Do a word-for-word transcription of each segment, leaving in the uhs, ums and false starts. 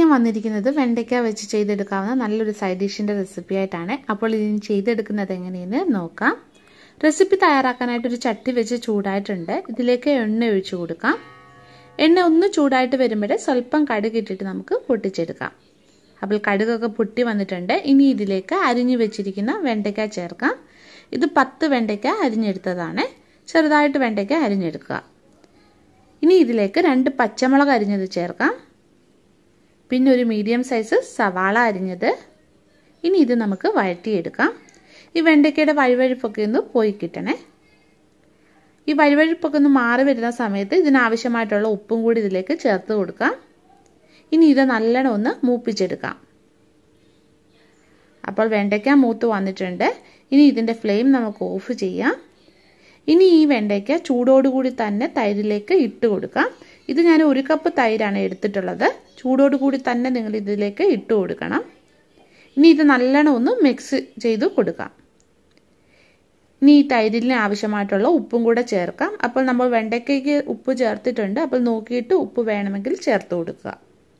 ഞാൻ വന്നിരിക്കുന്നത് വെണ്ടയ്ക്ക വെച്ച് ചെയ്തെടുക്കാവുന്ന നല്ലൊരു സൈഡ് ഡിഷിൻ്റെ റെസിപ്പി ആയിട്ടാണ്. അപ്പോൾ ഇതിന് ചെയ്തെടുക്കുന്നത് എങ്ങനെയെന്ന് നോക്കാം. റെസിപ്പി തയ്യാറാക്കാനായിട്ട് ഒരു ചട്ടി വെച്ച് ചൂടായിട്ടുണ്ട്. ഇതിലേക്ക് എണ്ണ ഒഴിച്ചു കൊടുക്കാം. എണ്ണ ഒന്ന് ചൂടായിട്ട് വരുമ്പോൾ സ്വല്പം കടുക് ഇട്ടിട്ട് നമുക്ക് പൊട്ടിച്ചെടുക്കാം. അപ്പോൾ കടുകൊക്കെ പൊട്ടി വന്നിട്ടുണ്ട്. ഇനി ഇതിലേക്ക് അരിഞ്ഞു വെച്ചിരിക്കുന്ന വെണ്ടയ്ക്ക ചേർക്കാം. ഇത് പത്ത് വെണ്ടയ്ക്ക അരിഞ്ഞെടുത്തതാണ്. ചെറുതായിട്ട് വെണ്ടയ്ക്ക അരിഞ്ഞെടുക്കുക. ഇനി ഇതിലേക്ക് രണ്ട് പച്ചമുളക് അരിഞ്ഞത് ചേർക്കാം. പിന്നെ ഒരു മീഡിയം സൈസ് സവാള അരിഞ്ഞത്. ഇനി ഇത് നമുക്ക് വഴറ്റിയെടുക്കാം. ഈ വെണ്ടയ്ക്കയുടെ വഴുവഴുപ്പൊക്കെ ഒന്ന് പോയി കിട്ടണേ. ഈ വഴുവഴുപ്പൊക്കെ ഒന്ന് മാറി വരുന്ന സമയത്ത് ഇതിനാവശ്യമായിട്ടുള്ള ഉപ്പും കൂടി ഇതിലേക്ക് ചേർത്ത് കൊടുക്കാം. ഇനി ഇത് നല്ലോണം ഒന്ന് മൂപ്പിച്ചെടുക്കാം. അപ്പോൾ വെണ്ടയ്ക്ക മൂത്ത് വന്നിട്ടുണ്ട്. ഇനി ഇതിൻ്റെ ഫ്ലെയിം നമുക്ക് ഓഫ് ചെയ്യാം. ഇനി ഈ വെണ്ടയ്ക്ക ചൂടോടുകൂടി തന്നെ തൈരിലേക്ക് ഇട്ട് കൊടുക്കാം. ഇത് ഞാൻ ഒരു കപ്പ് തൈരാണ് എടുത്തിട്ടുള്ളത്. ചൂടോടുകൂടി തന്നെ നിങ്ങൾ ഇതിലേക്ക് ഇട്ട് കൊടുക്കണം. ഇനി ഇത് നല്ലോണം ഒന്ന് മിക്സ് ചെയ്ത് കൊടുക്കാം. ഇനി ഈ തൈരിന് ആവശ്യമായിട്ടുള്ള ഉപ്പും കൂടെ ചേർക്കാം. അപ്പോൾ നമ്മൾ വെണ്ടയ്ക്കയ്ക്ക് ഉപ്പ് ചേർത്തിട്ടുണ്ട്. അപ്പോൾ നോക്കിയിട്ട് ഉപ്പ് വേണമെങ്കിൽ ചേർത്ത് കൊടുക്കുക.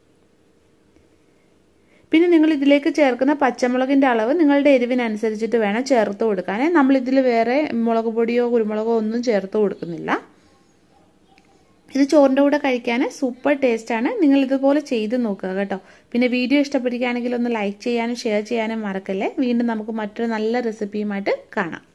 പിന്നെ നിങ്ങൾ ഇതിലേക്ക് ചേർക്കുന്ന പച്ചമുളകിൻ്റെ അളവ് നിങ്ങളുടെ എരിവിനനുസരിച്ചിട്ട് വേണം ചേർത്ത് കൊടുക്കാൻ. നമ്മളിതിൽ വേറെ മുളക് പൊടിയോ കുരുമുളകോ ഒന്നും ചേർത്ത് കൊടുക്കുന്നില്ല. ഇത് ചോറിൻ്റെ കൂടെ കഴിക്കാൻ സൂപ്പർ ടേസ്റ്റാണ്. നിങ്ങൾ ഇതുപോലെ ചെയ്ത് നോക്കുക കേട്ടോ. പിന്നെ വീഡിയോ ഇഷ്ടപ്പെടുകയാണെങ്കിൽ ഒന്ന് ലൈക്ക് ചെയ്യാനും ഷെയർ ചെയ്യാനും മറക്കല്ലേ. വീണ്ടും നമുക്ക് മറ്റൊരു നല്ല റെസിപ്പിയുമായിട്ട് കാണാം.